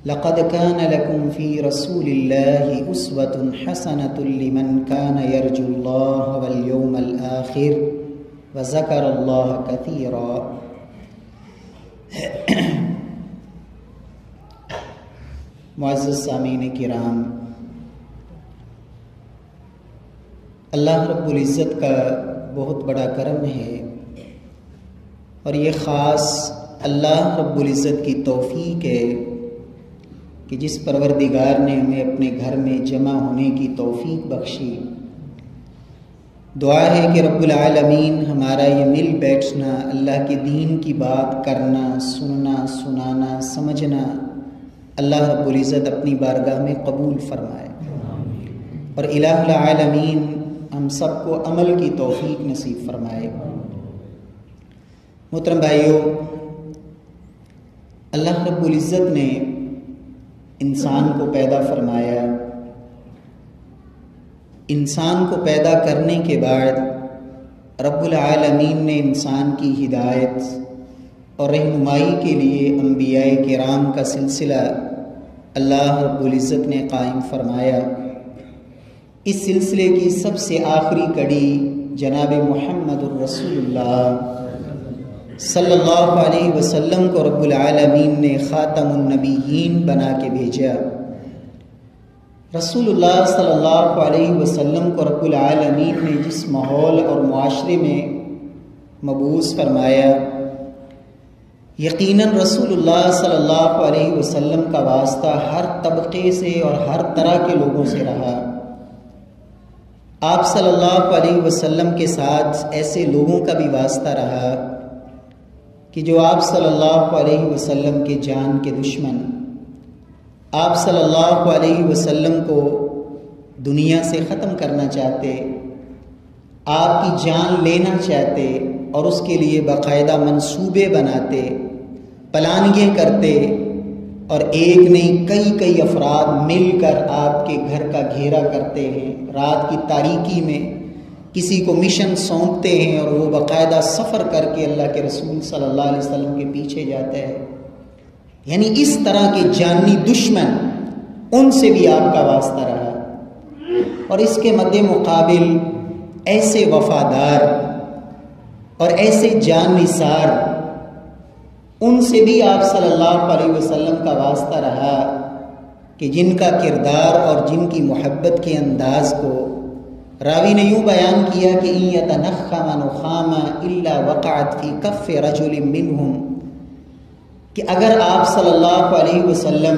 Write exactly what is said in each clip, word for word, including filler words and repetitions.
لقد كان لكم في رسول الله أسوة حسنة لمن كان يرجو الله واليوم الآخر وذكر الله كثيرا۔ معزز سامعین کرام، اللہ رب العزت کا بہت بڑا کرم ہے اور یہ خاص اللہ رب العزت کی توفیق ہے کہ جس پروردگار نے ہمیں اپنے گھر میں جمع ہونے کی توفیق بخشی۔ دعا ہے کہ رب العالمین ہمارا یہ مل بیٹھنا، اللہ کے دین کی بات کرنا، سننا، سنانا، سمجھنا، اللہ رب العزت اپنی بارگاہ میں قبول فرمائے اور الہ العالمین ہم سب کو عمل کی توفیق نصیب فرمائے۔ محترم بھائیو، اللہ رب العزت نے انسان کو پیدا فرمایا۔ انسان کو پیدا کرنے کے بعد رب العالمین نے انسان کی ہدایت اور رہنمائی کے لیے انبیاء کرام کا سلسلہ اللہ رب العزت نے قائم فرمایا۔ اس سلسلے کی سب سے آخری کڑی جناب محمد الرسول اللہ صلی اللہ علیہ وسلم کو رب العالمین نے خاتم النبیین بنا کے بھیجا۔ رسول اللہ صلی اللہ علیہ وسلم کو رب العالمین نے جس ماحول اور معاشرے میں مبعوث فرمایا، یقیناً رسول اللہ صلی اللہ علیہ وسلم کا واسطہ ہر طبقے سے اور ہر طرح کے لوگوں سے رہا۔ آپ صلی اللہ علیہ وسلم کے ساتھ ایسے لوگوں کا بھی واسطہ رہا کہ جو آپ صلی اللہ علیہ وسلم کے جان کے دشمن، آپ صلی اللہ علیہ وسلم کو دنیا سے ختم کرنا چاہتے، آپ کی جان لینا چاہتے اور اس کے لیے باقاعدہ منصوبے بناتے، پلاننگیں کرتے، اور ایک نہیں کئی کئی افراد مل کر آپ کے گھر کا گھیرا کرتے ہیں، رات کی تاریکی میں کسی کو مشن سونپتے ہیں اور وہ باقاعدہ سفر کر کے اللہ کے رسول صلی اللہ علیہ وسلم کے پیچھے جاتا ہے۔ یعنی اس طرح کے جانی دشمن، ان سے بھی آپ کا واسطہ رہا، اور اس کے مد مقابل ایسے وفادار اور ایسے جان نثار، ان سے بھی آپ صلی اللہ علیہ وسلم کا واسطہ رہا کہ جن کا کردار اور جن کی محبت کے انداز کو راوی نے یوں بیان کیا کہ ان یتنخم نخاما الا وقعت فی کف رجل منہم، کہ اگر آپ صلی اللہ علیہ وسلم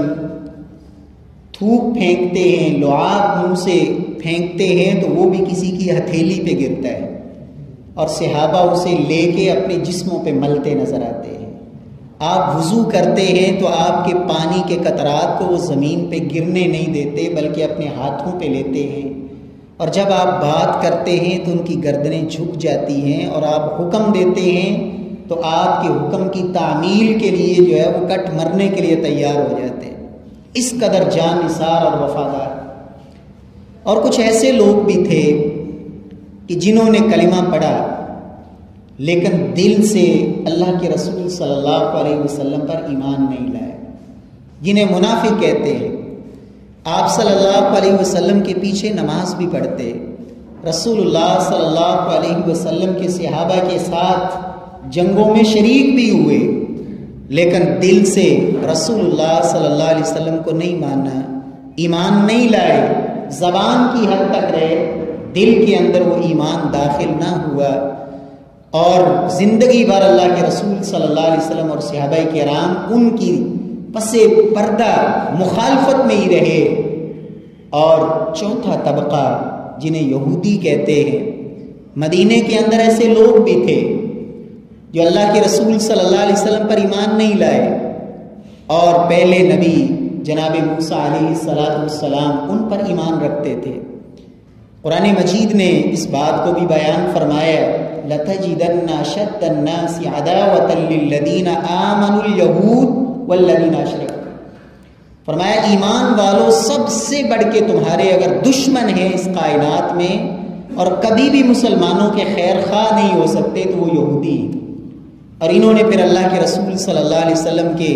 تھوک پھینکتے ہیں، لعاب منہ سے پھینکتے ہیں تو وہ بھی کسی کی ہتھیلی پہ گرتا ہے اور صحابہ اسے لے کے اپنے جسموں پہ ملتے نظر آتے ہیں۔ آپ وضو کرتے ہیں تو آپ کے پانی کے قطرات کو وہ زمین پہ گرنے نہیں دیتے بلکہ اپنے ہاتھوں پہ لیتے ہیں، اور جب آپ بات کرتے ہیں تو ان کی گردنیں جھک جاتی ہیں، اور آپ حکم دیتے ہیں تو آپ کے حکم کی تعمیل کے لیے جو ہے وہ کٹ مرنے کے لیے تیار ہو جاتے ہیں۔ اس قدر جان نثار اور وفادار۔ اور کچھ ایسے لوگ بھی تھے کہ جنہوں نے کلمہ پڑھا لیکن دل سے اللہ کے رسول صلی اللہ علیہ وسلم پر ایمان نہیں لائے، جنہیں منافق کہتے ہیں۔ آپ صلی اللہ علیہ وسلم کے پیچھے نماز بھی پڑھتے، رسول اللہ صلی اللہ علیہ وسلم کے صحابہ کے ساتھ جنگوں میں شریک بھی ہوئے، لیکن دل سے رسول اللہ صلی اللہ علیہ وسلم کو نہیں مانا، ایمان نہیں لائے، زبان کی حد تک رہے، دل کے اندر وہ ایمان داخل نہ ہوا، اور زندگی بھر اللہ کے رسول صلی اللہ علیہ وسلم اور صحابہ کرام ان کی پس پردہ مخالفت میں ہی رہے۔ اور چوتھا طبقہ جنہیں یہودی کہتے ہیں، مدینے کے اندر ایسے لوگ بھی تھے جو اللہ کے رسول صلی اللہ علیہ وسلم پر ایمان نہیں لائے، اور پہلے نبی جناب موسیٰ علیہ الصلاۃ والسلام ان پر ایمان رکھتے تھے۔ قرآن مجید نے اس بات کو بھی بیان فرمایا، لَتَجِدَنَّ أَشَدَّ النَّاسِ عَدَاوَةً لِلَّذِينَ آمَنُوا الْيَهُودُ وَالَّذِينَ أَشْرَكُوا، فرمایا ایمان والوں سب سے بڑھ کے تمہارے اگر دشمن ہیں اس کائنات میں اور کبھی بھی مسلمانوں کے خیر خواہ نہیں ہو سکتے تو وہ یہودی ہیں۔ اور انہوں نے پھر اللہ کے رسول صلی اللہ علیہ وسلم کے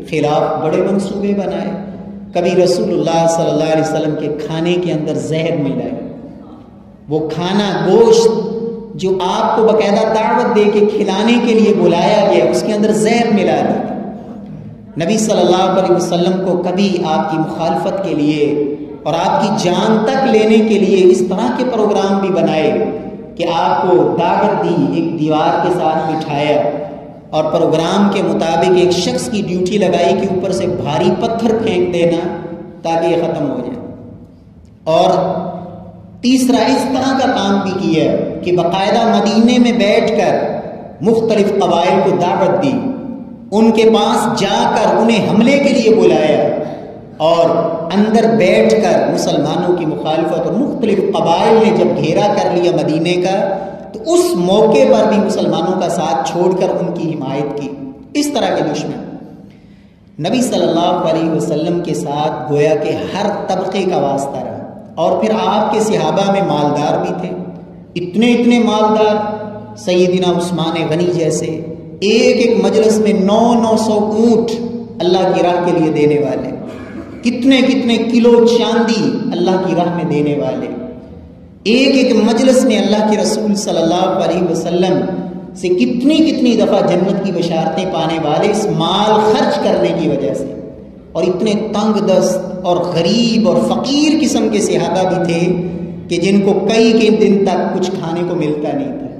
خلاف بڑے منصوبے بنائے، کبھی رسول اللہ صلی اللہ علیہ وسلم کے کھانے کے اندر زہر ملائے، وہ کھانا گوشت جو آپ کو باقاعدہ دعوت دے کے کھلانے کے لیے بلایا گیا اس کے اندر زہر ملا دیا۔ نبی صلی اللہ علیہ وسلم کو کبھی آپ کی مخالفت کے لیے اور آپ کی جان تک لینے کے لیے اس طرح کے پروگرام بھی بنائے کہ آپ کو دعوت دی، ایک دیوار کے ساتھ بٹھایا اور پروگرام کے مطابق ایک شخص کی ڈیوٹی لگائی کہ اوپر سے بھاری پتھر پھینک دینا تاکہ یہ ختم ہو جائے۔ اور تیسرا اس طرح کا کام بھی کیا کہ باقاعدہ مدینے میں بیٹھ کر مختلف قبائل کو دعوت دی، ان کے پاس جا کر انہیں حملے کے لیے بلایا اور اندر بیٹھ کر مسلمانوں کی مخالفت، اور مختلف قبائل نے جب گھیرا کر لیا مدینے کا تو اس موقع پر بھی مسلمانوں کا ساتھ چھوڑ کر ان کی حمایت کی۔ اس طرح کے دشمن نبی صلی اللہ علیہ وسلم کے ساتھ گویا کہ ہر طبقے کا واسطہ رہا، اور پھر آپ کے صحابہ میں مالدار بھی تھے، اتنے اتنے مالدار، سیدنا عثمان غنی جیسے ایک ایک مجلس میں نو نو سو اونٹ اللہ کی راہ کے لیے دینے والے، کتنے کتنے کلو چاندی اللہ کی راہ میں دینے والے، ایک ایک مجلس میں اللہ کے رسول صلی اللہ علیہ وسلم سے کتنی کتنی دفعہ جنت کی بشارتیں پانے والے اس مال خرچ کرنے کی وجہ سے، اور اتنے تنگ دست اور غریب اور فقیر قسم کے صحابہ بھی تھے کہ جن کو کئی کئی دن تک کچھ کھانے کو ملتا نہیں تھا۔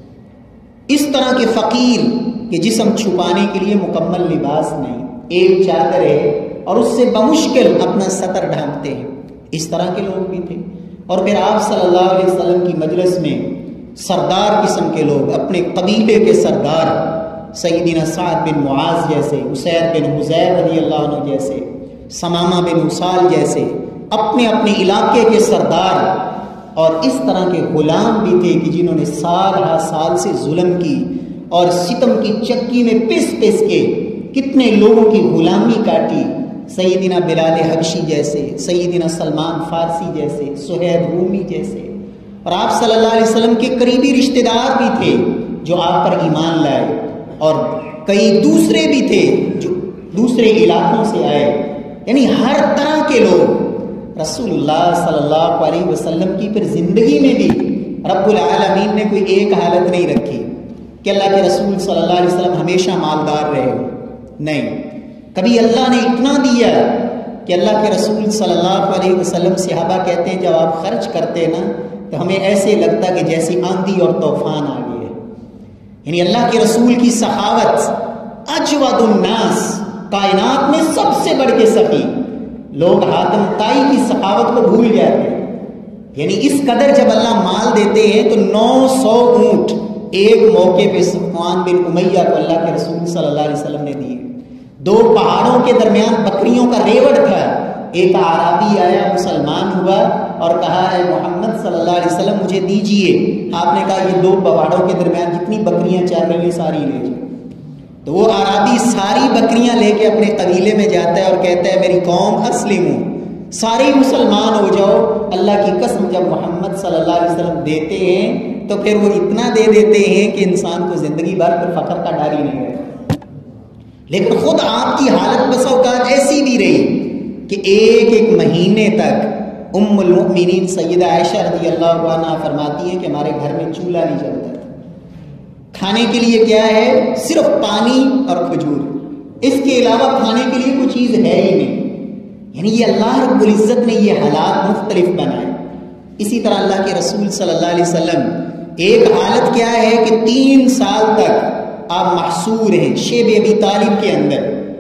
اس طرح کے فقیر کہ جسم چھپانے کے لیے مکمل لباس نہیں، ایک چادر ہے اور اس سے بمشکل اپنا سطر ڈھانپتے ہیں، اس طرح کے لوگ بھی تھے۔ اور پھر آپ صلی اللہ علیہ وسلم کی مجلس میں سردار قسم کے لوگ، اپنے قبیلے کے سردار، سیدنا سعد بن معاذ جیسے، اسید بن حذیر رضی اللہ عنہ جیسے، ثمامہ بن اسال جیسے، اپنے اپنے علاقے کے سردار، اور اس طرح کے غلام بھی تھے کہ جنہوں نے سال ہا سال سے ظلم کی اور ستم کی چکی میں پس پس کے کتنے لوگوں کی غلامی کاٹی، سیدنا بلال حبشی جیسے، سیدنا سلمان فارسی جیسے، سہیب رومی جیسے، اور آپ صلی اللہ علیہ وسلم کے قریبی رشتہ دار بھی تھے جو آپ پر ایمان لائے، اور کئی دوسرے بھی تھے جو دوسرے علاقوں سے آئے، یعنی ہر طرح کے لوگ۔ رسول اللہ صلی اللہ علیہ وسلم کی پھر زندگی میں بھی رب العالمین نے کوئی ایک حالت نہیں رکھی کہ اللہ کے رسول صلی اللہ علیہ وسلم ہمیشہ مالدار رہے ہو، نہیں، کبھی اللہ نے اتنا دیا کہ اللہ کے رسول صلی اللہ علیہ وسلم صحابہ کہتے ہیں جب آپ خرچ کرتے نا تو ہمیں ایسے لگتا کہ جیسی آندھی اور طوفان آ گئی ہے، یعنی اللہ کے رسول کی سخاوت، اجود الناس، کائنات میں سب سے بڑھ کے سخی، لوگ حاتم طائی کی سخاوت کو بھول جاتے ہیں، یعنی اس قدر جب اللہ مال دیتے ہیں تو نو سو اونٹ ایک موقع پہ صفوان بن امیہ کو اللہ کے رسول صلی اللہ علیہ وسلم نے دیے۔ دو پہاڑوں کے درمیان بکریوں کا ریوڑ تھا، ایک اعرابی آیا، مسلمان ہوا اور کہا اے محمد صلی اللہ علیہ وسلم مجھے دیجئے، آپ نے کہا یہ دو پہاڑوں کے درمیان جتنی بکریاں چل رہی ہیں ساری لے جائیں۔ تو وہ اعرابی ساری بکریاں لے کے اپنے قبیلے میں جاتا ہے اور کہتا ہے میری قوم اسلموا، سارے مسلمان ہو جاؤ۔ اللہ کی قسم جب محمد صلی اللہ علیہ وسلم دیتے ہیں تو پھر وہ اتنا دے دیتے ہیں کہ انسان کو زندگی بھر پھر فقر کا ڈر ہی نہیں رہتا، لیکن خود آپ کی حالت بس اوقات ایسی بھی رہی کہ ایک ایک مہینے تک ام المؤمنین سیدہ عائشہ رضی اللہ عنہا فرماتی ہیں کہ ہمارے گھر میں چولہا نہیں جلتا تھا، کھانے کے لیے کیا ہے صرف پانی اور کھجور، اس کے علاوہ کھانے کے لیے کوئی چیز ہے ہی نہیں، یعنی یہ اللہ رب العزت نے یہ حالات مختلف بنائے۔ اسی طرح اللہ کے رسول صلی اللہ علیہ وسلم ایک حالت کیا ہے کہ تین سال تک آپ محصور ہیں شیب ابی طالب کے اندر،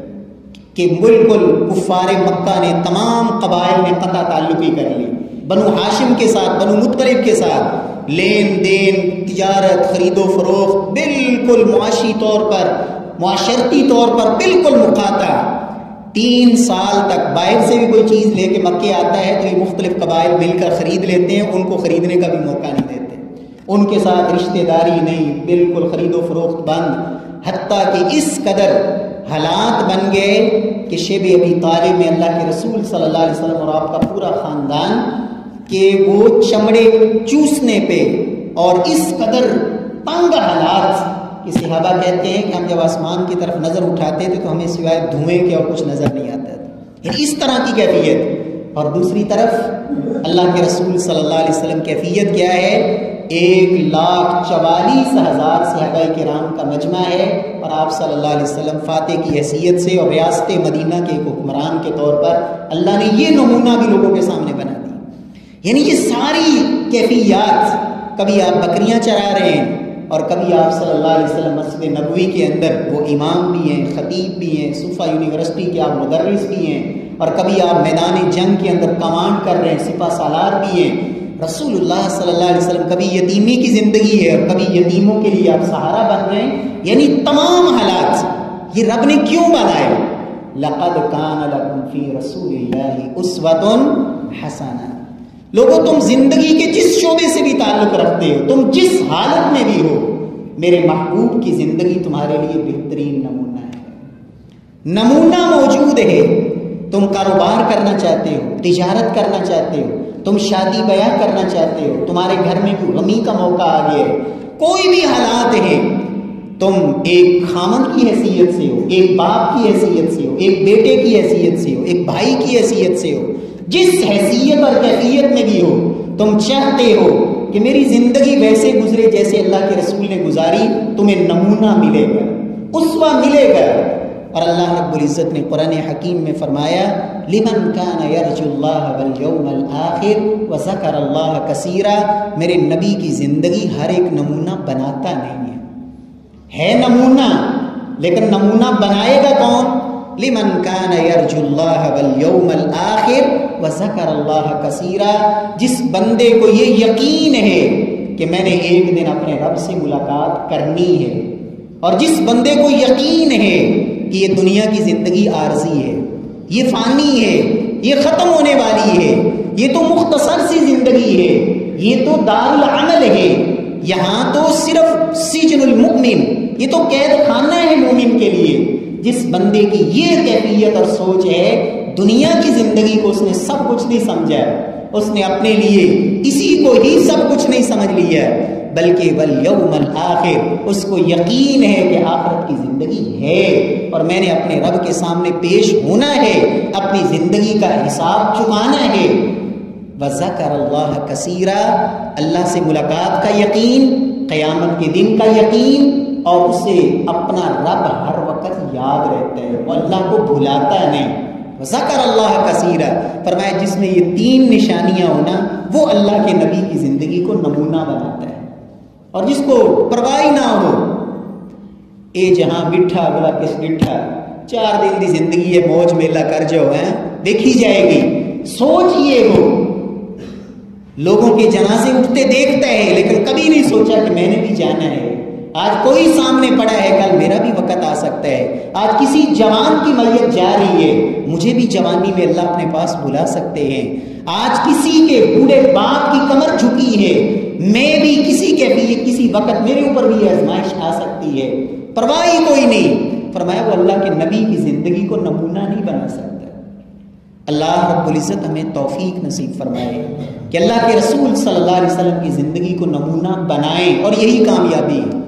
کہ بالکل کفار مکہ نے تمام قبائل نے قطع تعلقی کر لی، بنو ہاشم کے ساتھ، بنو مطلب کے ساتھ لین دین، تجارت، خرید و فروخت، بالکل معاشی طور پر، معاشرتی طور پر بالکل مقاطع۔ تین سال تک باہر سے بھی کوئی چیز لے کے مکے آتا ہے تو یہ مختلف قبائل مل کر خرید لیتے ہیں، ان کو خریدنے کا بھی موقع نہیں دیتے، ان کے ساتھ رشتہ داری نہیں، بالکل خرید و فروخت بند، حتیٰ کہ اس قدر حالات بن گئے کہ شیب ابی طالب میں اللہ کے رسول صلی اللہ علیہ وسلم اور آپ کا پورا خاندان کہ وہ چمڑے چوسنے پہ اور اس قدر تنگ حالات کہ صحابہ کہتے ہیں کہ ہم جب آسمان کی طرف نظر اٹھاتے تھے تو ہمیں سوائے دھوئیں کے اور کچھ نظر نہیں آتا تھا، یعنی اس طرح کی کیفیت۔ اور دوسری طرف اللہ کے رسول صلی اللہ علیہ وسلم کیفیت کیا ہے؟ ایک لاکھ چوالیس ہزار صحابہ کرام کا مجمع ہے، اور آپ صلی اللہ علیہ وسلم فاتح کی حیثیت سے اور ریاست مدینہ کے ایک حکمران کے طور پر اللہ نے یہ نمونہ بھی لوگوں کے سامنے بنا دیا۔ یعنی یہ ساری کیفیات، کبھی آپ بکریاں چرا رہے ہیں اور کبھی آپ صلی اللہ علیہ وسلم مسجد نبوی کے اندر وہ امام بھی ہیں، خطیب بھی ہیں، صوفہ یونیورسٹی کے آپ مدرس بھی ہیں، اور کبھی آپ میدان جنگ کے اندر کمانڈ کر رہے ہیں، سپہ سالار بھی ہیں۔ رسول اللہ صلی اللہ علیہ وسلم کبھی یتیمی کی زندگی ہے اور کبھی یتیموں کے لیے آپ سہارا بن رہے ہیں، یعنی تمام حالات یہ رب نے کیوں بنائے؟ لقد کان لکم فی رسول اللہ اسوۃ حسنہ۔ لوگوں تم زندگی کے جس شعبے سے بھی تعلق رکھتے ہو، تم جس حالت میں بھی ہو، میرے محبوب کی زندگی تمہارے لیے بہترین نمونہ ہے۔ نمونہ موجود ہے۔ تم کاروبار کرنا چاہتے ہو، تجارت کرنا چاہتے ہو، تم شادی بیاہ کرنا چاہتے ہو، تمہارے گھر میں کوئی غمی کا موقع آ گیا ہے، کوئی بھی حالات ہیں، تم ایک خامن کی حیثیت سے ہو، ایک باپ کی حیثیت سے ہو، ایک بیٹے کی حیثیت سے ہو، ایک بھائی کی حیثیت سے ہو، جس حیثیت اور کیفیت میں بھی ہو، تم چاہتے ہو کہ میری زندگی ویسے گزرے جیسے اللہ کے رسول نے گزاری، تمہیں نمونہ ملے گا، اسوہ ملے گا۔ اور اللہ رب العزت نے قرآن حکیم میں فرمایا لمن کان یرجو اللہ والیوم الآخر وذکر اللہ کثیرا، میرے نبی کی زندگی ہر ایک نمونہ بناتا نہیں ہے، ہے نمونہ، لیکن نمونہ بنائے گا کون؟ لمن کان یرجو اللہ والیوم الآخر وذکر اللہ کثیرا، جس بندے کو یہ یقین ہے کہ میں نے ایک دن اپنے رب سے ملاقات کرنی ہے، اور جس بندے کو یقین ہے کہ یہ دنیا کی زندگی عارضی ہے، یہ فانی ہے، یہ ختم ہونے والی ہے، یہ تو مختصر سی زندگی ہے، یہ تو دار العمل ہے، یہاں تو صرف سجن المؤمن، یہ تو قید خانہ ہے مومن کے لیے۔ جس بندے کی یہ کیفیت اور سوچ ہے، دنیا کی زندگی کو اس نے سب کچھ نہیں سمجھا، اس نے اپنے لیے اسی کو ہی سب کچھ نہیں سمجھ لیا، بلکہ والیوم الآخر، اس کو یقین ہے کہ آخرت کی زندگی ہے اور میں نے اپنے رب کے سامنے پیش ہونا ہے، اپنی زندگی کا حساب چکانا ہے۔ وذکر اللہ کثیرا، اللہ سے ملاقات کا یقین، قیامت کے دن کا یقین، اور اسے اپنا رب ہر وقت یاد رہتا ہے، وہ اللہ کو بھلاتا نہیں۔ وذکر اللہ کثیرا، فرمایا جس میں یہ تین نشانیاں ہونا، وہ اللہ کے نبی کی زندگی کو نمونہ بناتا ہے۔ اور جس کو پرواہ نہ ہو، اے جہاں بٹھا بلا کس ڈٹھا، چار دن دی زندگی ہے، موج میلہ کر جاؤ، ہیں دیکھی جائے گی، سوچ یہ ہو۔ لوگوں کے جنازے اٹھتے دیکھتا ہے لیکن کبھی نہیں سوچا کہ میں نے بھی جانا ہے، آج کوئی سامنے پڑا ہے، کل میرا بھی وقت آ سکتا ہے، آج کسی جوان کی میت جا رہی ہے، مجھے بھی جوانی میں اللہ اپنے پاس بلا سکتے ہیں، آج کسی کے بوڑھے باپ کی کمر جھکی ہے، میں بھی کسی کے بھی کسی وقت میرے اوپر بھی آزمائش آ سکتی ہے، پرواہ ہی کوئی نہیں۔ فرمایا وہ اللہ کے نبی کی زندگی کو نمونہ نہیں بنا سکتا۔ اللہ رب العزت ہمیں توفیق نصیب فرمائے کہ اللہ کے رسول صلی اللہ علیہ وسلم کی زندگی کو نمونہ بنائیں، اور یہی کامیابی ہے۔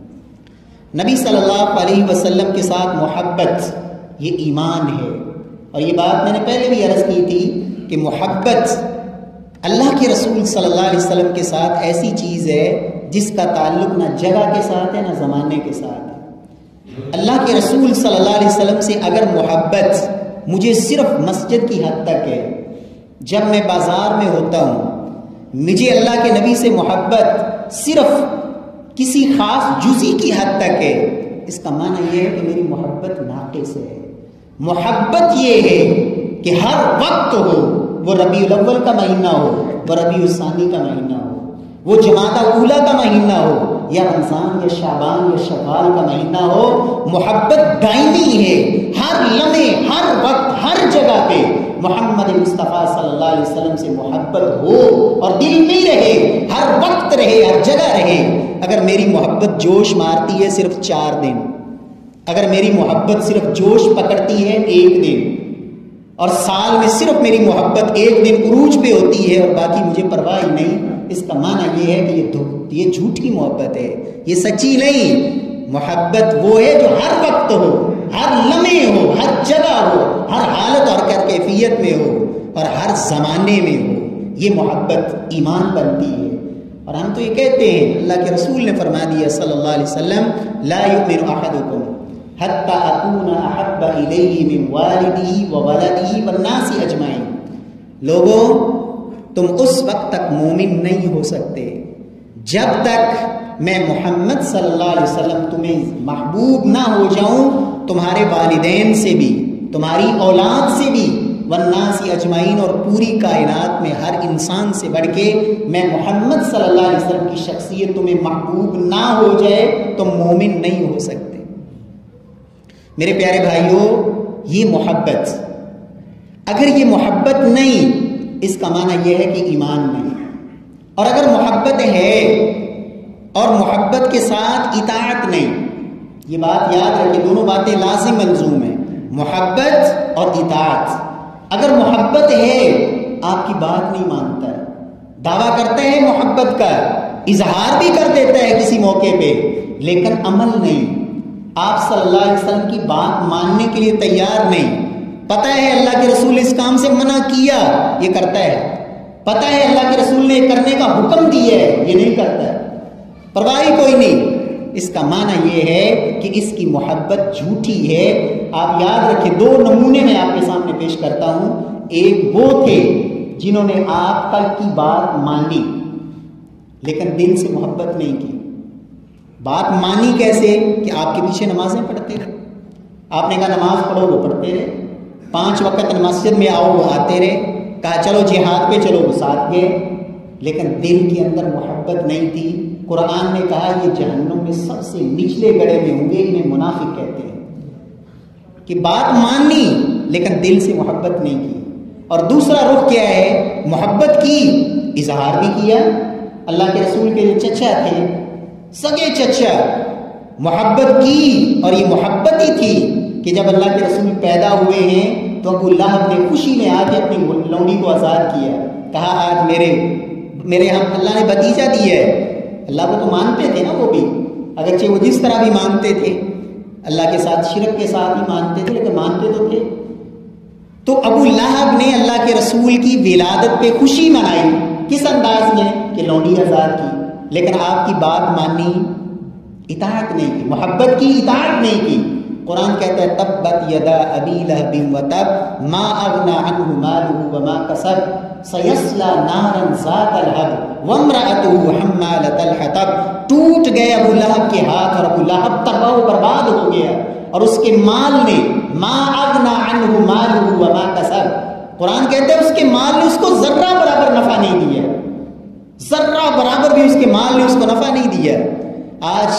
نبی صلی اللہ علیہ وسلم کے ساتھ محبت یہ ایمان ہے، اور یہ بات میں نے پہلے بھی عرض کی تھی کہ محبت اللہ کے رسول صلی اللہ علیہ وسلم کے ساتھ ایسی چیز ہے جس کا تعلق نہ جگہ کے ساتھ ہے نہ زمانے کے ساتھ ہے۔ اللہ کے رسول صلی اللہ علیہ وسلم سے اگر محبت مجھے صرف مسجد کی حد تک ہے، جب میں بازار میں ہوتا ہوں مجھے اللہ کے نبی سے محبت صرف کسی خاص جزی کی حد تک ہے، اس کا معنی یہ ہے کہ میری محبت ناقص ہے۔ محبت یہ ہے کہ ہر وقت ہو، وہ ربیع الاول کا مہینہ ہو، وہ ربیع الثانی کا مہینہ ہو، وہ جمادی اولیٰ کا مہینہ ہو، یا رمضان یا شعبان یا شوال کا مہینہ ہو، محبت دائمی ہے، ہر لمحے ہر وقت ہر جگہ پہ محمد مصطفیٰ صلی اللہ علیہ وسلم سے محبت ہو اور دل میں رہے، ہر وقت رہے، ہر جگہ رہے۔ اگر میری محبت جوش مارتی ہے صرف چار دن، اگر میری محبت صرف جوش پکڑتی ہے ایک دن، اور سال میں صرف میری محبت ایک دن عروج پہ ہوتی ہے اور باقی مجھے پرواہ ہی نہیں، اس کا معنی یہ ہے کہ یہ یہ جھوٹی محبت ہے، یہ سچی نہیں۔ محبت وہ ہے جو ہر وقت ہو، ہر لمحے ہو، ہر جگہ ہو، ہر حالت اور ہر کیفیت میں ہو اور ہر زمانے میں ہو، یہ محبت ایمان بنتی ہے۔ اور ہم تو یہ کہتے ہیں، اللہ کے رسول نے فرما دیا صلی اللہ علیہ وسلم، لا یؤمن احدکم حتی اکون احب الیہ من والدہ وولدہ والناس اجمعین۔ لوگوں، تم اس وقت تک مومن نہیں ہو سکتے جب تک میں محمد صلی اللہ علیہ وسلم تمہیں محبوب نہ ہو جاؤں تمہارے والدین سے بھی، تمہاری اولاد سے بھی، والناس اجمعین اور پوری کائنات میں ہر انسان سے بڑھ کے میں محمد صلی اللہ علیہ وسلم کی شخصیت تمہیں محبوب نہ ہو جائے تو مومن نہیں ہو سکتے۔ میرے پیارے بھائیوں، یہ محبت، اگر یہ محبت نہیں، اس کا معنی یہ ہے کہ ایمان نہیں۔ اور اگر محبت ہے اور محبت کے ساتھ اطاعت نہیں، یہ بات یاد رکھیں، دونوں باتیں لازم ملزوم ہیں، محبت اور اطاعت۔ اگر محبت ہے، آپ کی بات نہیں مانتا ہے، دعویٰ کرتا ہے محبت کا، اظہار بھی کر دیتا ہے کسی موقع پہ، لیکن عمل نہیں، آپ صلی اللہ علیہ وسلم کی بات ماننے کے لیے تیار نہیں، پتہ ہے اللہ کے رسول نے اس کام سے منع کیا، یہ کرتا ہے، پتہ ہے اللہ کے رسول نے کرنے کا حکم دیا ہے، یہ نہیں کرتا ہے، پرواہ کوئی نہیں۔ اس کا معنی یہ ہے کہ اس کی محبت جھوٹی ہے۔ آپ یاد رکھیں، دو نمونے میں آپ کے سامنے پیش کرتا ہوں۔ ایک وہ تھے جنہوں نے آپ کا کی بات مانی لیکن دل سے محبت نہیں کی۔ بات مانی کیسے؟ کہ آپ کے پیچھے نمازیں پڑھتے رہے، آپ نے کہا نماز پڑھو، وہ پڑھتے رہے، پانچ وقت مسجد میں آؤ، وہ آتے رہے، کہا چلو جہاد پہ چلو، وہ ساتھ گئے، لیکن دل کے اندر محبت نہیں تھی۔ قرآن نے کہا یہ جہنم میں سب سے نچلے گڑھے میں ہوں گے، انہیں منافق کہتے ہیں، کہ بات مانی لیکن دل سے محبت نہیں کی۔ اور دوسرا رخ کیا ہے؟ محبت کی، اظہار بھی کیا۔ اللہ کے رسول کے جو چچا تھے، سگے چچا، محبت کی، اور یہ محبت ہی تھی کہ جب اللہ کے رسول پیدا ہوئے ہیں تو ابو لہب نے خوشی میں آ کے اپنی لونڈی کو آزاد کیا، کہا آج میرے میرے ہم اللہ نے بھتیجا دیا ہے۔ اللہ کو تو مانتے تھے نا وہ بھی، اگرچہ وہ جس طرح بھی مانتے تھے، اللہ کے ساتھ شرک کے ساتھ ہی مانتے تھے، لیکن مانتے تو تھے۔ تو ابو لہب نے اللہ کے رسول کی ولادت پہ خوشی منائی، کس انداز میں؟ کہ لونڈی آزاد کی، لیکن آپ کی بات مانی، اطاعت نہیں کی، محبت کی، اطاعت نہیں کی۔ قرآن کہتا ہے تبت یدا ابی لہب وتب ما اغنی عنہ مالہ وما کسب سیصلی نارا ذات لہب وامرأتہ حمالۃ الحطب۔ ٹوٹ گئے ابو لہب کے ہاتھ اور ابو لہب تباہ و برباد ہو گیا، اور اس کے مال نے ما اغنی عنہ مالہ وما کسب، قرآن کہتا ہے اس کے مال نے اس کو ذرہ برابر نفع نہیں دیا، ذرہ برابر بھی اس کے مال نے اس کو نفع نہیں دیا۔ آج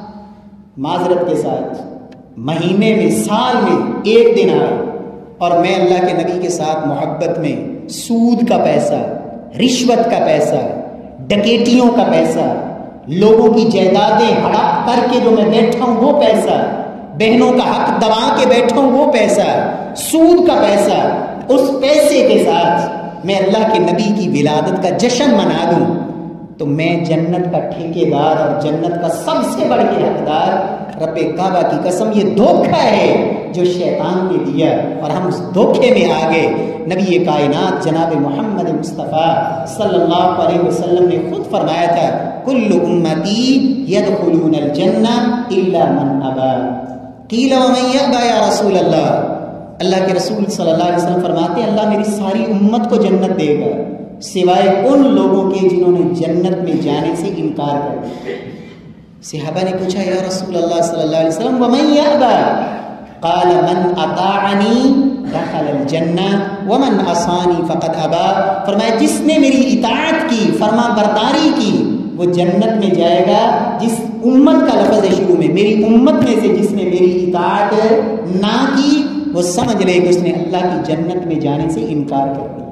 معذرت کے ساتھ مہینے میں، سال میں ایک دن آئے اور میں اللہ کے نبی کے ساتھ محبت میں سود کا پیسہ، رشوت کا پیسہ، ڈکیٹیوں کا پیسہ، لوگوں کی جائیدادیں ہڑپ کر کے جو میں بیٹھا ہوں وہ پیسہ، بہنوں کا حق دبا کے بیٹھا ہوں وہ پیسہ، سود کا پیسہ، اس پیسے کے ساتھ میں اللہ کے نبی کی ولادت کا جشن منا دوں تو میں جنت کا ٹھیکیدار اور جنت کا سب سے بڑھ کے حقدار رب کعبہ کی قسم یہ دھوکہ ہے جو شیطان نے دیا، اور ہم اس دھوکے میں آ گئے۔ نبی کائنات جناب محمد مصطفیٰ صلی اللہ علیہ وسلم نے خود فرمایا تھا کل امتی یدخلون الجنہ الا من ابا قیل ومن یأبی یا رسول اللہ۔ اللہ کے رسول صلی اللہ علیہ وسلم فرماتے ہیں اللہ میری ساری امت کو جنت دے گا سوائے ان لوگوں کے جنہوں نے جنت میں جانے سے انکار کر دیا۔ صحابہ نے پوچھا یا رسول اللہ صلی اللہ علیہ وسلم ومن یأبی قال من اطاعنی دخل الجنہ ومن عصانی فقد ابا۔ فرمایا جس نے میری اطاعت کی، فرما برداری کی، وہ جنت میں جائے گا۔ جس امت کا لفظ ہے شروع میں، میری امت میں سے جس نے میری اطاعت نہ کی وہ سمجھ لے کہ اس نے اللہ کی جنت میں جانے سے انکار کر دیا۔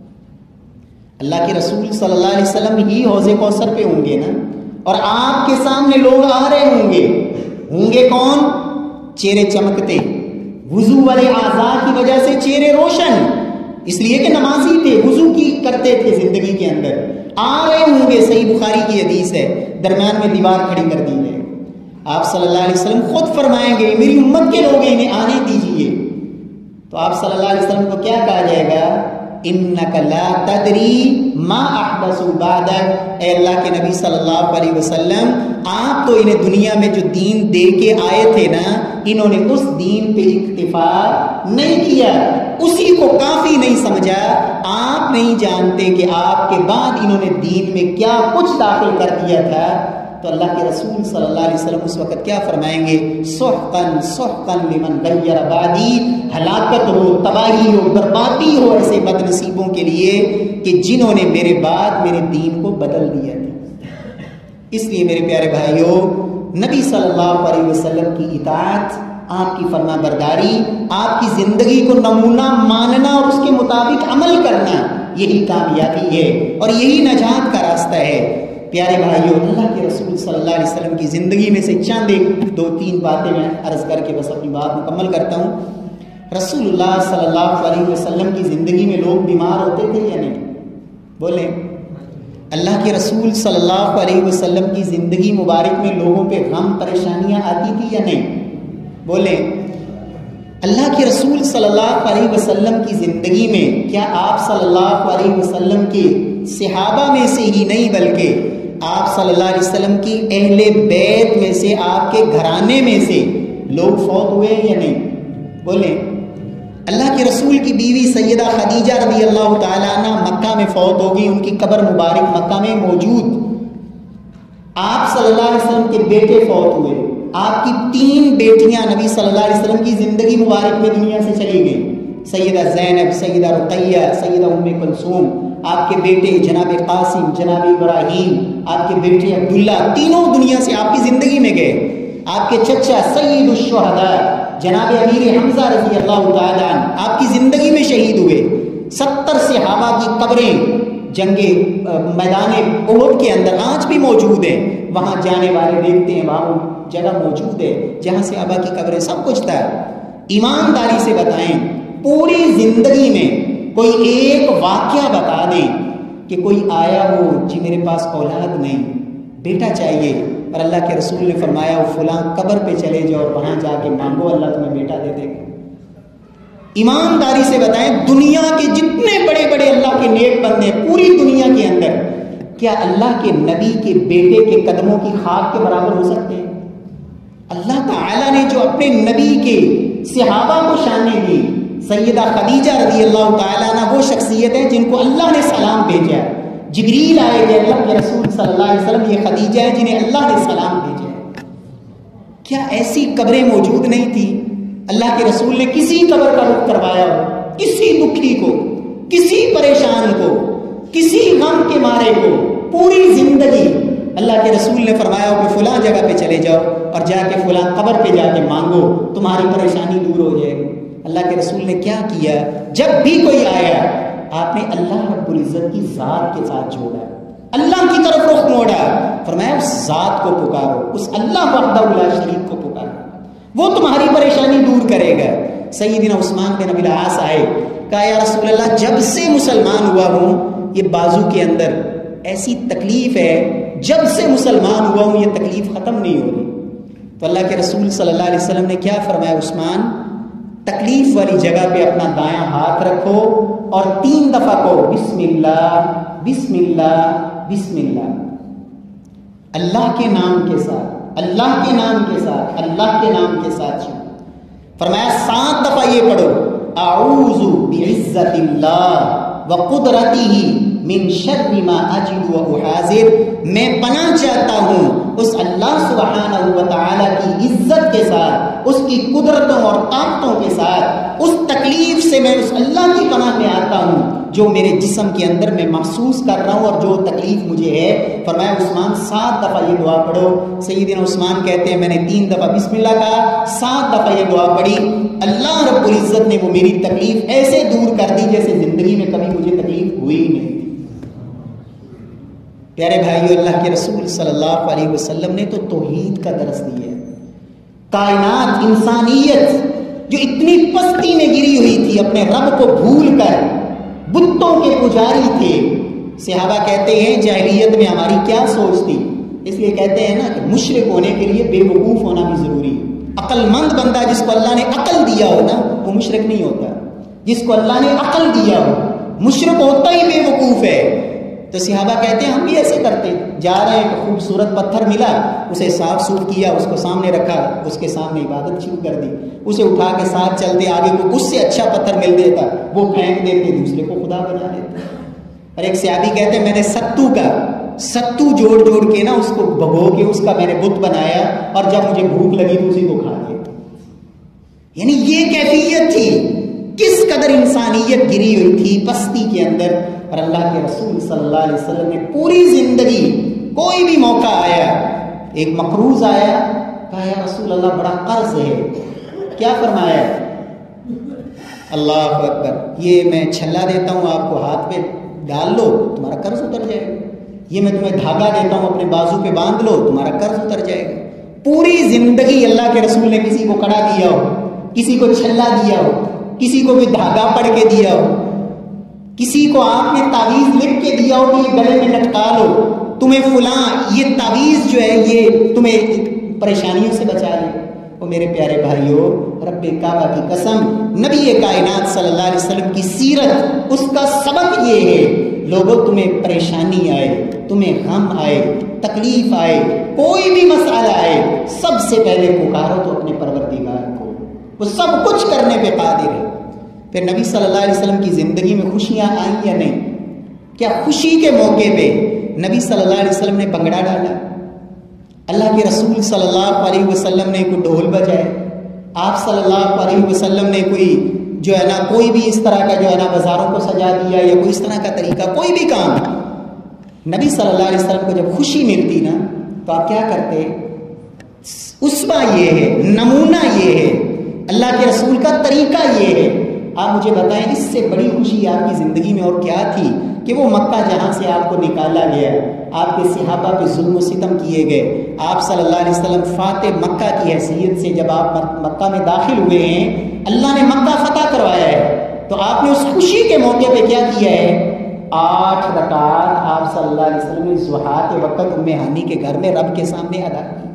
اللہ کے رسول صلی اللہ علیہ وسلم ہی حوض کوثر پہ ہوں گے نا، اور آپ کے سامنے لوگ آ رہے ہوں گے، ہوں گے کون؟ چہرے چمکتے، وضو والے اعضاء کی وجہ سے چہرے روشن، اس لیے کہ نمازی تھے، وضو کی کرتے تھے زندگی کے اندر، آ رہے ہوں گے، صحیح بخاری کی حدیث ہے، درمیان میں دیوار کھڑی کر دی ہے، آپ صلی اللہ علیہ وسلم خود فرمائیں گے میری امت کے لوگ انہیں آنے دیجئے، تو آپ صلی اللہ علیہ وسلم کو کیا کہا جائے گا؟ انک لا تدری ما احدثوا بعدک، اے اللہ کے نبی صلی اللہ علیہ وسلم آپ تو انہیں دنیا میں جو دین دے کے آئے تھے نا، انہوں نے اس دین پہ اکتفا نہیں کیا، اسی کو کافی نہیں سمجھا، آپ نہیں جانتے کہ آپ کے بعد انہوں نے دین میں کیا کچھ داخل کر دیا تھا۔ تو اللہ کے رسول صلی اللہ علیہ وسلم اس وقت کیا فرمائیں گے؟ سحقاً سحقاً لمن غیر بعدی، ہلاکت ہو، تباہی ہو، بربادی ہو ایسے بد نصیبوں کے لیے کہ جنہوں نے میرے بعد میرے دین کو بدل دیا تھا۔ اس لیے میرے پیارے بھائیوں، نبی صلی اللہ علیہ وسلم کی اطاعت، آپ کی فرما برداری، آپ کی زندگی کو نمونہ ماننا اور اس کے مطابق عمل کرنا، یہی کامیابی ہے اور یہی نجات کا راستہ ہے۔ پیارے بھائیوں، اللہ کے رسول صلی اللہ علیہ وسلم کی زندگی میں سے چند ایک دو تین باتیں میں عرض کر کے بس اپنی بات مکمل کرتا ہوں۔ رسول اللہ صلی اللہ علیہ وسلم کی زندگی میں لوگ بیمار ہوتے تھے یا نہیں؟ بولیں۔ اللہ کے رسول صلی اللہ علیہ وسلم کی زندگی مبارک میں لوگوں پہ غم پریشانیاں آتی تھی یا نہیں؟ بولیں۔ اللہ کے رسول صلی اللہ علیہ وسلم کی زندگی میں کیا آپ صلی اللہ علیہ وسلم کے صحابہ میں سے ہی نہیں بلکہ آپ صلی اللہ علیہ وسلم کی اہل بیت میں سے، آپ کے گھرانے میں سے لوگ فوت ہوئے یا نہیں؟ بولیں۔ اللہ کے رسول کی بیوی سیدہ خدیجہ رضی اللہ تعالیٰ عنہ مکہ میں فوت ہو گئی، ان کی قبر مبارک مکہ میں موجود۔ آپ صلی اللہ علیہ وسلم کے بیٹے فوت ہوئے، آپ کی تین بیٹیاں نبی صلی اللہ علیہ وسلم کی زندگی مبارک میں دنیا سے چلی گئیں، سیدہ زینب، سیدہ رقیہ، سیدہ ام کلثوم۔ آپ کے بیٹے جناب قاسم، جناب ابراہیم، آپ کے بیٹے عبداللہ، تینوں دنیا سے آپ کی زندگی میں گئے۔ آپ کے چچا سید الشہداء جناب امیر حمزہ رضی اللہ تعالیٰ عنہ آپ کی زندگی میں شہید ہوئے۔ ستر صحابہ کی قبریں جنگ میدان احد کے اندر آج بھی موجود ہیں، وہاں جانے والے دیکھتے ہیں وہاں جگہ موجود ہے جہاں سے ابا کی قبریں، سب کچھ تھا۔ ایمانداری سے بتائیں، پوری زندگی میں کوئی ایک واقعہ بتا دیں کہ کوئی آیا ہو جی میرے پاس اولاد نہیں، بیٹا چاہیے، اور اللہ کے رسول نے فرمایا وہ فلاں قبر پہ چلے جاؤ اور وہاں جا کے مانگو، اللہ تمہیں بیٹا دے دے گا۔ ایمانداری سے بتائیں، دنیا کے جتنے بڑے بڑے اللہ کے نیک بندے ہیں پوری دنیا کے اندر، کیا اللہ کے نبی کے بیٹے کے قدموں کی خاک کے برابر ہو سکتے ہیں؟ اللہ تعالیٰ نے جو اپنے نبی کے صحابہ کو شانیں دی، سیدہ خدیجہ رضی اللہ تعالیٰ عنہ وہ شخصیت ہے جن کو اللہ نے سلام بھیجا، جبریل آئے گئے اللہ کے رسول صلی اللہ علیہ وسلم، یہ خدیجہ ہے جنہیں اللہ نے سلام بھیجا۔ کیا ایسی قبریں موجود نہیں تھی؟ اللہ کے رسول نے کسی قبر کا رخ کروایا ہو، کسی دکھی کو، کسی پریشان کو، کسی غم کے مارے کو، پوری زندگی اللہ کے رسول نے فرمایا ہو کہ فلاں جگہ پہ چلے جاؤ اور جا کے فلاں قبر پہ جا کے مانگو، تمہاری پریشانی دور ہو جائے گی۔ اللہ کے رسول نے کیا کیا؟ جب بھی کوئی آیا آپ نے اللہ رب العزت کی ذات کے ساتھ جوڑا، اللہ کی طرف رخ موڑا، فرمایا اس ذات کو پکارو، اس اللہ وحدہ لا شریک کو پکارو، وہ تمہاری پریشانی دور کرے گا۔ سیدنا عثمان بن ابی العاص آئے، کہا یا رسول اللہ جب سے مسلمان ہوا ہوں یہ بازو کے اندر ایسی تکلیف ہے، جب سے مسلمان ہوا ہوں یہ تکلیف ختم نہیں ہو رہی۔ تو اللہ کے رسول صلی اللہ علیہ وسلم نے کیا فرمایا؟ عثمان تکلیف والی جگہ پہ اپنا دایاں ہاتھ رکھو اور تین دفعہ کہو بسم اللہ بسم اللہ بسم اللہ، اللہ کے نام کے ساتھ، اللہ کے نام کے ساتھ، اللہ کے نام کے ساتھ۔ فرمایا سات دفعہ یہ پڑھو، اعوذ بعزت اللہ وقدرتہ من شر ما اجد واحاذر، میں پناہ چاہتا ہوں اس اللہ سبحانہ و تعالی کی عزت کے ساتھ، اس کی قدرتوں اور طاقتوں کے ساتھ، اس تکلیف سے میں اس اللہ کی پناہ میں آتا ہوں جو میرے جسم کے اندر میں محسوس کر رہا ہوں اور جو تکلیف مجھے ہے۔ فرمایا عثمان سات دفعہ یہ دعا پڑھو۔ سیدنا عثمان کہتے ہیں میں نے تین دفعہ بسم اللہ کہا، سات دفعہ یہ دعا پڑھی، اللہ رب العزت نے وہ میری تکلیف ایسے دور کر دی جیسے زندگی میں کبھی مجھے تکلیف ہوئی ہی نہیں۔ پیارے بھائیو، اللہ کے رسول صلی اللہ علیہ وسلم نے تو توحید کا درس دیا ہے۔ کائنات، انسانیت جو اتنی پستی میں گری ہوئی تھی، اپنے رب کو بھول کر بتوں کے پجاری تھے۔ صحابہ کہتے ہیں جاہلیت میں ہماری کیا سوچ تھی، اس لیے کہتے ہیں نا کہ مشرک ہونے کے لیے بے وقوف ہونا بھی ضروری ہے. عقل مند بندہ جس کو اللہ نے عقل دیا ہو نا وہ مشرک نہیں ہوتا. جس کو اللہ نے عقل دیا ہو مشرک ہوتا ہی بے وقوف ہے. تو صحابہ کہتے ہیں ہم بھی ایسے کرتے, جا رہے ہیں خوبصورت پتھر ملا, اسے صاف صوف کیا, اس کو سامنے رکھا, اس کے سامنے عبادت شروع کر دی, اسے اٹھا کے ساتھ چلتے, آگے کو اس سے اچھا پتھر مل دیتا وہ پھینک دیتے, دوسرے کو خدا بنا دیتے. اور ایک صحابی کہتے ہیں میں نے ستو کا ستو جوڑ جوڑ کے نا اس کو بھگو کے اس کا میں نے بت بنایا, اور جب مجھے بھوک لگی تو اسی کو کھا لیا. یعنی یہ کیفیت تھی, کس قدر انسانیت گری ہوئی تھی پستی کے اندر. اور اللہ کے رسول صلی اللہ علیہ وسلم نے پوری زندگی کوئی بھی موقع آیا, ایک مقروض آیا, کہا یا رسول اللہ بڑا قرض ہے, کیا فرمایا, اللہ اکبر, یہ میں چھلا دیتا ہوں آپ کو, ہاتھ پہ ڈال لو تمہارا قرض اتر جائے گا, یہ میں تمہیں دھاگا دیتا ہوں اپنے بازو پہ باندھ لو تمہارا قرض اتر جائے گا. پوری زندگی اللہ کے رسول نے کسی کو کڑا دیا ہو, کسی کو چھلا دیا ہو, کسی کو بھی دھاگا پڑ کے دیا ہو, کسی کو آپ نے تعویذ لکھ کے دیا ہو کہ یہ گلے میں لٹکا لو, تمہیں فلاں یہ تعویذ جو ہے یہ تمہیں پریشانیوں سے بچا لے. وہ میرے پیارے بھائیوں, رب کعبہ کی قسم, نبی کائنات صلی اللہ علیہ وسلم کی سیرت, اس کا سبق یہ ہے, لوگوں تمہیں پریشانی آئے, تمہیں غم آئے, تکلیف آئے, کوئی بھی مسئلہ آئے, سب سے پہلے پکارو تو اپنے پروردگار کو, وہ سب کچھ کرنے پہ قادر ہے. پھر نبی صلی اللہ علیہ وسلم کی زندگی میں خوشیاں آئیں یا نہیں؟ کیا خوشی کے موقع پہ نبی صلی اللہ علیہ وسلم نے بھنگڑا ڈالا؟ اللہ کے رسول صلی اللہ علیہ وسلم نے کوئی ڈھول بجائے؟ آپ صلی اللہ علیہ وسلم نے کوئی جو ہے نا کوئی بھی اس طرح کا جو ہے نا بازاروں کو سجا دیا یا کوئی اس طرح کا طریقہ, کوئی بھی کام؟ نبی صلی اللہ علیہ وسلم کو جب خوشی ملتی نا تو آپ کیا کرتے؟ اسوہ یہ ہے, نمونہ یہ ہے, اللہ کے رسول کا طریقہ یہ ہے. آپ مجھے بتائیں اس سے بڑی خوشی آپ کی زندگی میں اور کیا تھی کہ وہ مکہ جہاں سے آپ کو نکالا گیا, آپ کے صحابہ پہ ظلم و ستم کیے گئے, آپ صلی اللہ علیہ وسلم فاتح مکہ کی حیثیت سے جب آپ مکہ میں داخل ہوئے ہیں, اللہ نے مکہ فتح کروایا ہے, تو آپ نے اس خوشی کے موقع پہ کیا کیا ہے؟ آٹھ رکعات آپ صلی اللہ علیہ وسلم نے ضحیٰ کے وقت ام ہانی کے گھر میں رب کے سامنے ادا کی,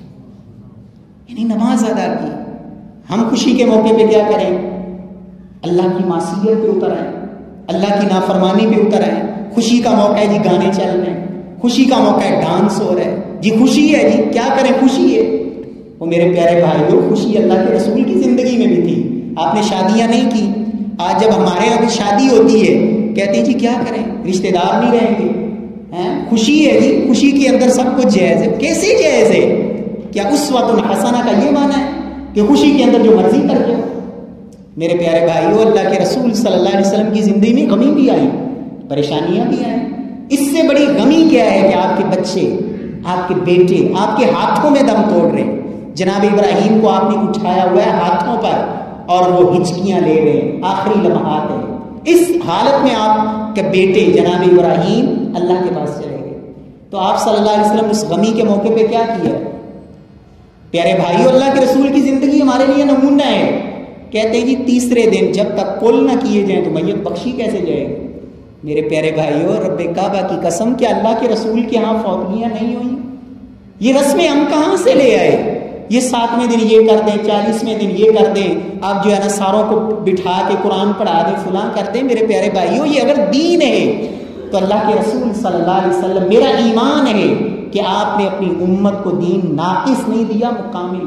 یعنی نماز ادا کی. ہم خوشی کے موقع پہ کیا کریں؟ اللہ کی معصیت پہ اتر آئے, اللہ کی نافرمانی پہ اتر آئے. خوشی کا موقع ہے جی گانے چل رہے ہیں, خوشی کا موقع ہے ڈانس ہو رہا ہے, جی خوشی ہے, جی کیا کریں خوشی ہے. وہ میرے پیارے بھائیوں, خوشی اللہ کے رسول کی زندگی میں بھی تھی. آپ نے شادیاں نہیں کی, آج جب ہمارے یہاں شادی ہوتی ہے کہتے ہیں جی کیا کریں, رشتے دار نہیں رہیں گے. خوشی ہے جی, خوشی کے اندر سب کچھ جائز ہے. کیسے جائز ہے؟ کیا اسوۃ حسنہ کا یہ معنی ہے کہ خوشی کے اندر جو مرضی کر کے؟ میرے پیارے بھائیو, اللہ کے رسول صلی اللہ علیہ وسلم کی زندگی میں غمی بھی آئی, پریشانیاں بھی آئیں. اس سے بڑی غمی کیا ہے کہ آپ کے بچے, آپ کے بیٹے آپ کے ہاتھوں میں دم توڑ رہے ہیں. جناب ابراہیم کو آپ نے اٹھایا ہوا ہے ہاتھوں پر اور وہ ہچکیاں لے رہے ہیں, آخری لمحات ہیں. اس حالت میں آپ کے بیٹے جناب ابراہیم اللہ کے پاس چلے گئے. تو آپ صلی اللہ علیہ وسلم اس غمی کے موقع پہ کیا کیا؟ پیارے بھائیو, اللہ کے رسول کی زندگی ہمارے لیے نمونہ ہے. کہتے ہیں جی تیسرے دن جب تک کل نہ کیے جائیں تو میت بخشی کیسے جائے گی؟ میرے پیارے بھائیو, رب کعبہ کی قسم کہ اللہ کے رسول کے ہاں فوتگیاں نہیں ہوئیں. یہ رسمیں ہم کہاں سے لے آئے؟ یہ ساتویں دن یہ کر دیں, چالیسویں دن یہ کر دیں, آپ جو ہے نا ساروں کو بٹھا کے قرآن پڑھا دیں, فلاں کر دیں. میرے پیارے بھائیو, یہ اگر دین ہے تو اللہ کے رسول صلی اللہ علیہ وسلم, میرا ایمان ہے کہ آپ نے اپنی امت کو دین ناقص نہیں دیا, مکمل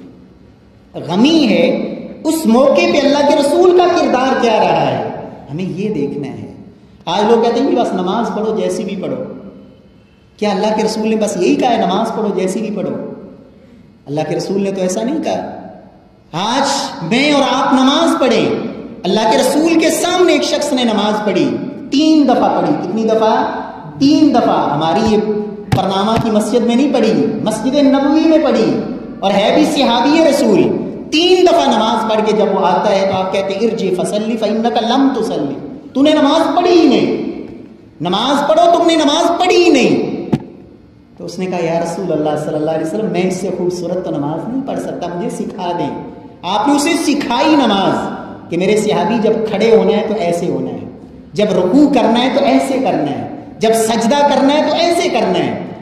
دیا. غمی ہے اس موقع پہ اللہ کے رسول کا کردار کیا رہا ہے, ہمیں یہ دیکھنا ہے. آج لوگ کہتے ہیں کہ بس نماز پڑھو جیسی بھی پڑھو. کیا اللہ کے رسول نے بس یہی کہا ہے نماز پڑھو جیسی بھی پڑھو؟ اللہ کے رسول نے تو ایسا نہیں کہا. آج میں اور آپ نماز پڑھیں, اللہ کے رسول کے سامنے ایک شخص نے نماز پڑھی, تین دفعہ پڑھی. کتنی دفعہ؟ تین دفعہ. ہماری یہ پرنامہ کی مسجد میں نہیں پڑھی, مسجد نبوی میں پڑھی, اور ہے بھی صحابی رسول. تین دفعہ نماز پڑھ کے جب وہ آتا ہے تو آپ کہتے ہیں ارجع فصلی فإنک لم تصلی, تو نے نماز پڑھی ہی نہیں, نماز پڑھو, تم نے نماز پڑھی ہی نہیں. تو اس نے کہا یا رسول اللہ صلی اللہ علیہ وسلم, میں اس سے خوبصورت تو نماز نہیں پڑھ سکتا, مجھے سکھا دیں. آپ نے اسے سکھائی نماز کہ میرے صحابی جب کھڑے ہونا ہے تو ایسے ہونا ہے, جب رکوع کرنا ہے تو ایسے کرنا ہے, جب سجدہ کرنا ہے تو ایسے کرنا ہے.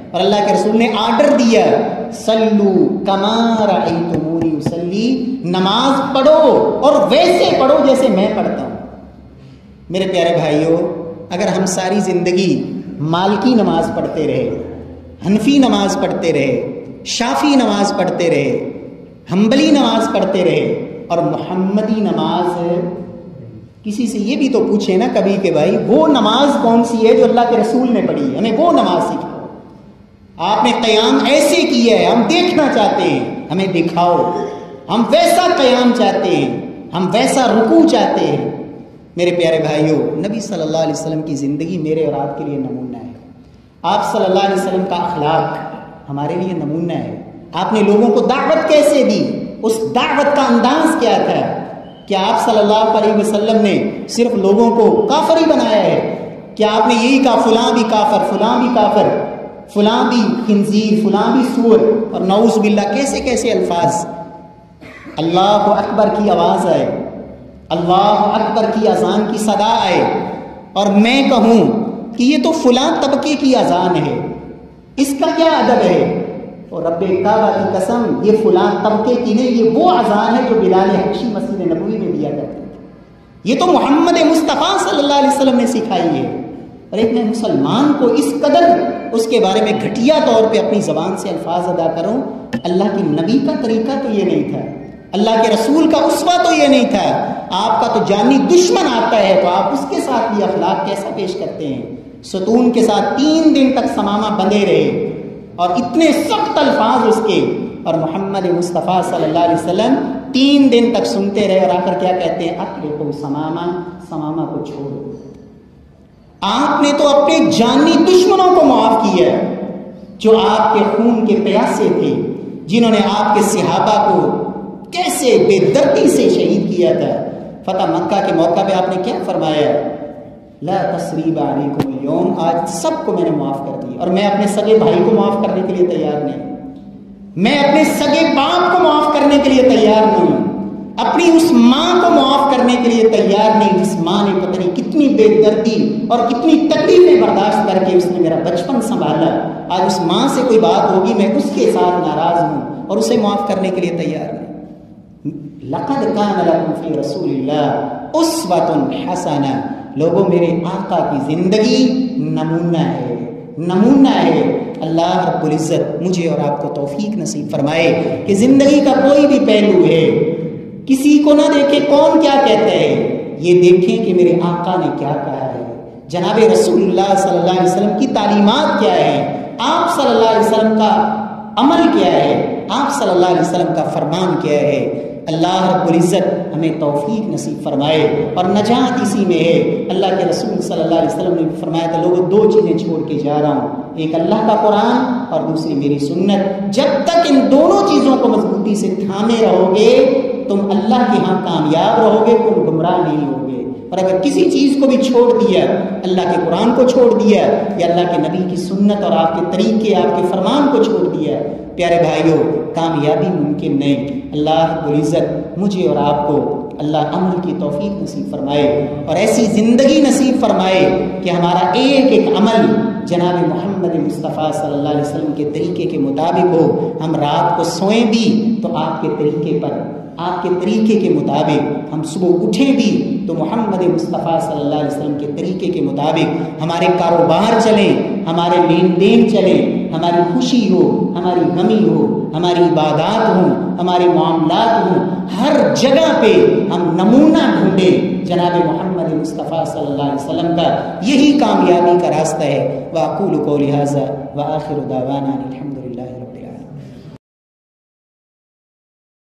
اور اللہ کے رسول نے آرڈر دیا صلو کما رأیتمونی اصلی، نماز پڑھو اور ویسے پڑھو جیسے میں پڑھتا ہوں۔ میرے پیارے بھائیوں، اگر ہم ساری زندگی مالکی نماز پڑھتے رہے، حنفی نماز پڑھتے رہے، شافی نماز پڑھتے رہے، حنبلی نماز پڑھتے رہے اور محمدی نماز، کسی سے یہ بھی تو پوچھے نا کبھی کہ بھائی وہ نماز کون سی ہے جو اللہ کے رسول نے پڑھی ہے، ہمیں وہ نماز سکھاؤ۔ آپ نے قیام ایسے کیا ہے، ہم دیکھنا چاہتے ہیں، ہمیں دکھاؤ۔ ہم ویسا قیام چاہتے ہیں، ہم ویسا رکوع چاہتے ہیں۔ میرے پیارے بھائیوں، نبی صلی اللہ علیہ وسلم کی زندگی میرے اور آپ کے لیے نمونہ ہے۔ آپ صلی اللہ علیہ وسلم کا اخلاق ہمارے لیے نمونہ ہے۔ آپ نے لوگوں کو دعوت کیسے دی، اس دعوت کا انداز کیا تھا؟ کیا آپ صلی اللہ علیہ وسلم نے صرف لوگوں کو کافر ہی بنایا ہے؟ کیا آپ نے یہی کہا فلاں بھی کافر، فلاں بھی کافر، فلاں بھی خنزیر، فلاں بھی سور، اور نعوذ باللہ کیسے کیسے الفاظ؟ اللہ اکبر کی آواز آئے، اللہ اکبر کی اذان کی صدا آئے اور میں کہوں کہ یہ تو فلاں طبقے کی اذان ہے، اس کا کیا ادب ہے؟ اور رب کعبہ کی قسم، یہ فلاں طبقے کی نہیں، یہ وہ اذان ہے جو بلال حبشی مسجد نبوی میں دیا کرتے تھے۔ یہ تو محمد مصطفیٰ صلی اللہ علیہ وسلم نے سکھائی ہے۔ اور ایک میں مسلمان کو اس قدر اس کے بارے میں گھٹیا طور پہ اپنی زبان سے الفاظ ادا کروں، اللہ کے نبی کا طریقہ تو یہ نہیں تھا، اللہ کے رسول کا اسوہ تو یہ نہیں تھا۔ آپ کا تو جانی دشمن آتا ہے تو آپ اس کے ساتھ بھی اخلاق کیسا پیش کرتے ہیں؟ ستون کے ساتھ تین دن تک سمامہ بندھے رہے اور اتنے سخت الفاظ اس کے، اور محمد مصطفیٰ صلی اللہ علیہ وسلم تین دن تک سنتے رہے اور آخر کیا کہتے ہیں؟ اطلقوا سمامہ، سمامہ کو چھوڑو۔ آپ نے تو اپنے جانی دشمنوں کو معاف کیا جو آپ کے خون کے پیاسے تھے، جنہوں نے آپ کے صحابہ کو کیسے بے دردی سے شہید کیا تھا۔ فتح مکہ کے موقع پہ آپ نے کیا فرمایا؟ لا تثریب علیکم اليوم، آج سب کو میں نے معاف کر دیا، اور میں اپنے سگے بھائی کو معاف کرنے کے لیے تیار نہیں، میں اپنے سگے باپ کو معاف کرنے کے لیے تیار نہیں، اپنی اس ماں کو معاف کرنے کے لیے تیار نہیں جس ماں نے پتہ نہیں کتنی بے دردی اور کتنی تکلیفیں برداشت کر کے اس نے میرا بچپن سنبھالا۔ آج اس ماں سے کوئی بات ہوگی میں اس کے ساتھ ناراض ہوں اور اسے معاف کرنے کے لیے تیار نہیں۔ لقد کان لکم فی رسول اللہ اسوۃ حسنہ، لوگوں میرے آقا کی زندگی نمونہ ہے، نمونہ ہے۔ اللہ رب العزت مجھے اور آپ کو توفیق نصیب فرمائے کہ زندگی کا کوئی بھی پہلو ہے کسی کو نہ دیکھے کون کیا کہتا ہے، یہ دیکھیں کہ میرے آقا نے کیا کہا ہے، جناب رسول اللہ صلی اللہ علیہ وسلم کی تعلیمات کیا ہے، آپ صلی اللہ علیہ وسلم کا عمل کیا ہے، آپ صلی اللہ علیہ وسلم کا فرمان کیا ہے۔ اللہ رب العزت ہمیں توفیق نصیب فرمائے اور نجات اسی میں ہے۔ اللہ کے رسول صلی اللہ علیہ وسلم نے فرمایا تھا لوگوں دو چیزیں چھوڑ کے جا رہا ہوں، ایک اللہ کا قرآن اور دوسری میری سنت۔ جب تک ان دونوں چیزوں کو مضبوطی سے تھامے رہو گے تم اللہ کے ہاں کامیاب رہو گے، تم گمراہ نہیں ہوگے۔ اور اگر کسی چیز کو بھی چھوڑ دیا، اللہ کے قرآن کو چھوڑ دیا یا اللہ کے نبی کی سنت اور آپ کے طریقے، آپ کے فرمان کو چھوڑ دیا، پیارے بھائیوں کامیابی ممکن نہیں۔ اللہ رب العزت مجھے اور آپ کو اللہ عمل کی توفیق نصیب فرمائے اور ایسی زندگی نصیب فرمائے کہ ہمارا ایک ایک عمل جناب محمد مصطفیٰ صلی اللہ علیہ وسلم کے طریقے کے مطابق ہو۔ ہم رات کو سوئیں بھی تو آپ کے طریقے پر، آپ کے طریقے کے مطابق، ہم صبح اٹھیں بھی تو محمد مصطفیٰ صلی اللہ علیہ وسلم کے طریقے کے مطابق ہمارے کاروبار چلیں، ہمارے لین دین چلیں، ہماری خوشی ہو، ہماری غمی ہو، ہماری عبادات ہوں، ہمارے معاملات ہوں، ہر جگہ پہ ہم نمونہ ڈھونڈیں جناب محمد مصطفیٰ صلی اللہ علیہ وسلم کا۔ یہی کامیابی کا راستہ ہے۔ وَأَقُولُ قَوْلِي هَذَا وَآخِرُ دَعْوَانَا الْحَمْدُ لِلَّهِ۔